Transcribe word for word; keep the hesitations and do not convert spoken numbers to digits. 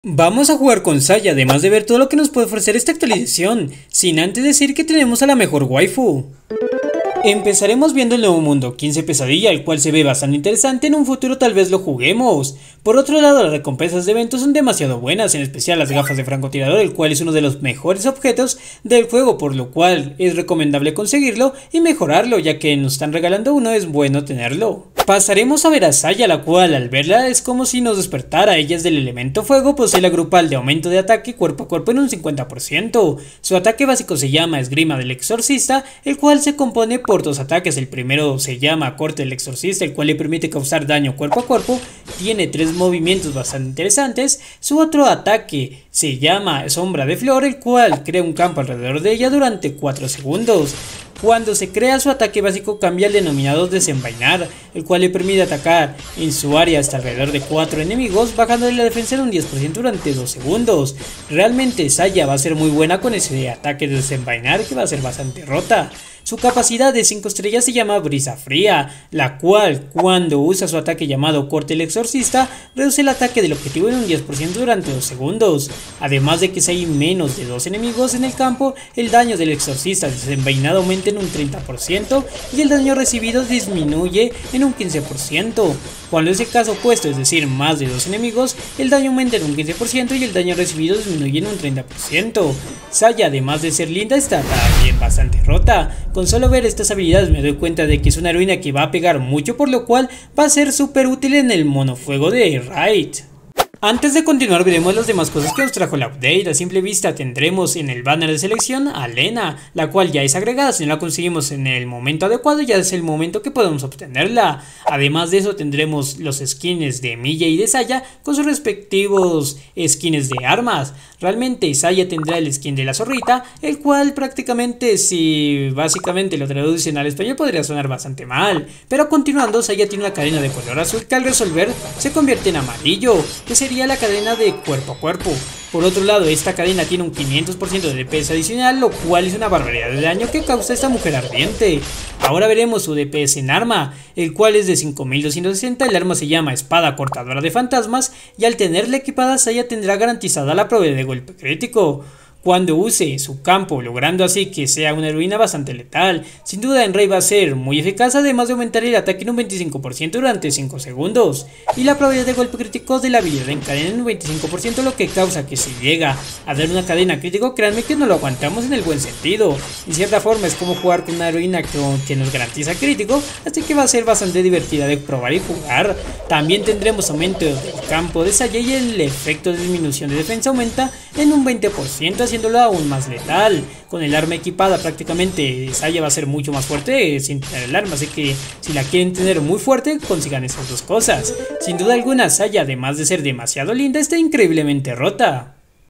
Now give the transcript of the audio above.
Vamos a jugar con Saya, además de ver todo lo que nos puede ofrecer esta actualización, sin antes decir que tenemos a la mejor waifu. Empezaremos viendo el nuevo mundo quince Pesadilla, el cual se ve bastante interesante. En un futuro tal vez lo juguemos. Por otro lado, las recompensas de eventos son demasiado buenas, en especial las gafas de francotirador, el cual es uno de los mejores objetos del juego, por lo cual es recomendable conseguirlo y mejorarlo, ya que nos están regalando uno, es bueno tenerlo. Pasaremos a ver a Saya, la cual al verla es como si nos despertara. Ella es del elemento fuego, posee la grupal de aumento de ataque cuerpo a cuerpo en un cincuenta por ciento. Su ataque básico se llama Esgrima del Exorcista, el cual se compone por dos ataques. El primero se llama Corte del Exorcista, el cual le permite causar daño cuerpo a cuerpo. Tiene tres movimientos bastante interesantes. Su otro ataque se llama Sombra de Flor, el cual crea un campo alrededor de ella durante cuatro segundos. Cuando se crea su ataque básico cambia al denominado Desenvainar, el cual le permite atacar en su área hasta alrededor de cuatro enemigos, bajándole la defensa en un diez por ciento durante dos segundos. Realmente Saya va a ser muy buena con ese ataque de Desenvainar, que va a ser bastante rota. Su capacidad de cinco estrellas se llama Brisa Fría, la cual cuando usa su ataque llamado Corte del Exorcista reduce el ataque del objetivo en un diez por ciento durante dos segundos. Además de que si hay menos de dos enemigos en el campo, el daño del exorcista desenvainado aumenta en un treinta por ciento y el daño recibido disminuye en un quince por ciento. Cuando es el caso opuesto, es decir, más de dos enemigos, el daño aumenta en un quince por ciento y el daño recibido disminuye en un treinta por ciento. Saya, además de ser linda, está también bastante rota. Con solo ver estas habilidades me doy cuenta de que es una heroína que va a pegar mucho, por lo cual va a ser súper útil en el monofuego de Raid. Antes de continuar veremos las demás cosas que nos trajo la update. A simple vista tendremos en el banner de selección a Lena, la cual ya es agregada. Si no la conseguimos en el momento adecuado, ya es el momento que podemos obtenerla. Además de eso tendremos los skins de Milla y de Saya con sus respectivos skins de armas. Realmente Saya tendrá el skin de la zorrita, el cual prácticamente, si básicamente lo traducen al español, podría sonar bastante mal. Pero continuando, Saya tiene una cadena de color azul que al resolver se convierte en amarillo, que sería la cadena de cuerpo a cuerpo. Por otro lado, esta cadena tiene un quinientos por ciento de D P S adicional, lo cual es una barbaridad de daño que causa esta mujer ardiente. Ahora veremos su D P S en arma, el cual es de cinco mil doscientos sesenta. El arma se llama Espada Cortadora de Fantasmas y al tenerla equipada, Saya tendrá garantizada la probabilidad de golpe crítico cuando use su campo, logrando así que sea una heroína bastante letal. Sin duda en Raid va a ser muy eficaz, además de aumentar el ataque en un veinticinco por ciento durante cinco segundos y la probabilidad de golpe crítico de la habilidad en cadena en un veinticinco por ciento, lo que causa que si llega a dar una cadena crítico, créanme que no lo aguantamos en el buen sentido. En cierta forma es como jugar con una heroína que, que nos garantiza crítico, así que va a ser bastante divertida de probar y jugar. También tendremos aumento del campo de Saya y el efecto de disminución de defensa aumenta en un veinte por ciento, haciéndola aún más letal. Con el arma equipada prácticamente Saya va a ser mucho más fuerte sin tener el arma, así que si la quieren tener muy fuerte, consigan esas dos cosas. Sin duda alguna, Saya, además de ser demasiado linda, está increíblemente rota.